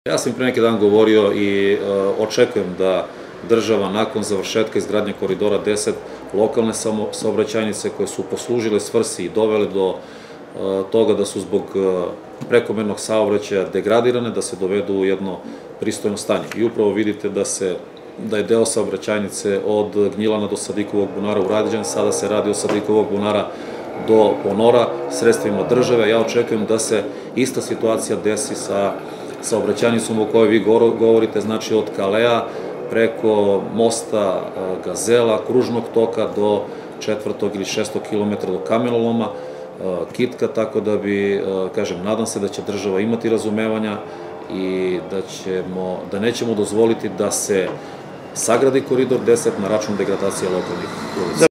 Ja sam pre neki dan govorio i očekujem da država nakon završetka izgradnje koridora 10 lokalne saobraćajnice koje su poslužile svrsi i dovele do toga da su zbog prekomernog saobraćaja degradirane, da se dovedu u jedno pristojno stanje. I upravo vidite da je deo saobraćajnice od Gnjilana do Sadikovog bunara urađen, sada se radi od Sadikovog bunara do Ponora sredstvima države. Ja očekujem da se ista situacija desi sa saobraćajnicom o kojoj vi govorite, znači od Kalea preko mosta Gazela, kružnog toka do 4. ili 6. kilometra do Kamenoloma, Kitka, tako da bi, kažem, nadam se da će država imati razumevanja i da nećemo dozvoliti da se sagradi koridor 10 na račun degradacije lokalnih ulica.